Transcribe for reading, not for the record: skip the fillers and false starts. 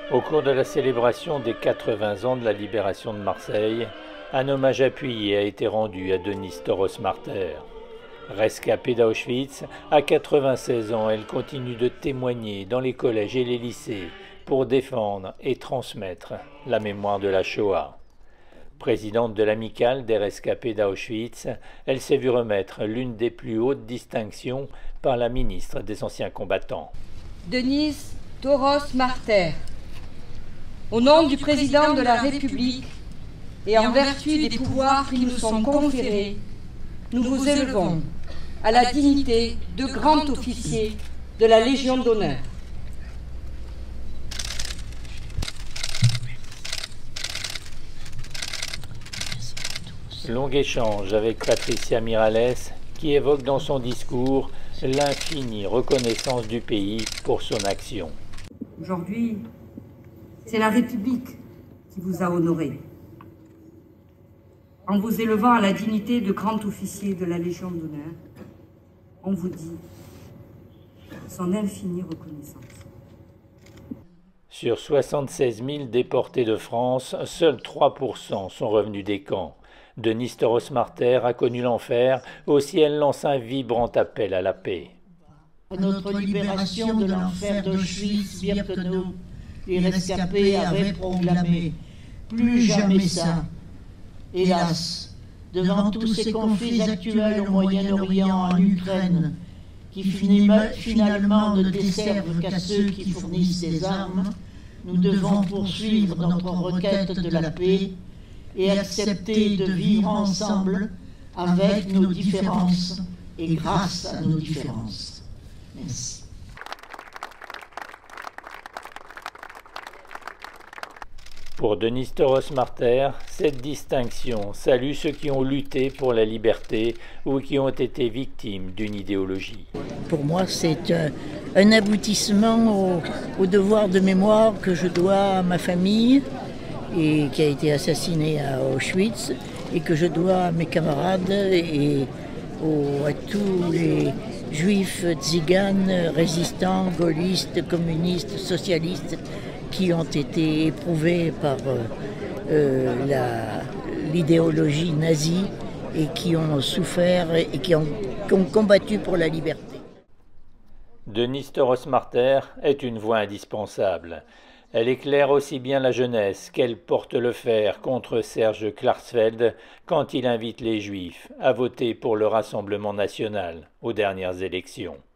Au cours de la célébration des 80 ans de la libération de Marseille, un hommage appuyé a été rendu à Denise Toros-Marter. Rescapée d'Auschwitz, à 96 ans, elle continue de témoigner dans les collèges et les lycées pour défendre et transmettre la mémoire de la Shoah. Présidente de l'amicale des rescapés d'Auschwitz, elle s'est vue remettre l'une des plus hautes distinctions par la ministre des Anciens Combattants. Denise Toros-Marter, au nom du président de la République et en vertu des pouvoirs qui nous sont conférés, nous vous élevons à la dignité de grand officier de la Légion d'honneur. Long échange avec Patricia Miralles qui évoque dans son discours l'infinie reconnaissance du pays pour son action. Aujourd'hui, c'est la République qui vous a honoré en vous élevant à la dignité de grand officier de la Légion d'honneur. On vous dit son infinie reconnaissance. Sur 76 000 déportés de France, seuls 3% sont revenus des camps. Denise Toros-Marter a connu l'enfer, aussi elle lance un vibrant appel à la paix. Notre libération de l'enfer d'Auschwitz-Birkenau, les rescapés avaient proclamé « Plus jamais ça ». Hélas, devant tous ces conflits actuels au Moyen-Orient, en Ukraine, qui finalement ne desservent qu'à ceux qui fournissent des armes, nous devons poursuivre notre requête de la paix et accepter de vivre ensemble avec nos différences et grâce à nos différences. Merci. Pour Denise Toros-Marter, cette distinction salue ceux qui ont lutté pour la liberté ou qui ont été victimes d'une idéologie. Pour moi, c'est un aboutissement au devoir de mémoire que je dois à ma famille et qui a été assassinée à Auschwitz et que je dois à mes camarades et à tous les juifs, tziganes, résistants, gaullistes, communistes, socialistes qui ont été éprouvés par l'idéologie nazie et qui ont souffert et qui ont combattu pour la liberté. Denise Toros-Marter est une voix indispensable. Elle éclaire aussi bien la jeunesse qu'elle porte le fer contre Serge Klarsfeld quand il invite les Juifs à voter pour le Rassemblement national aux dernières élections.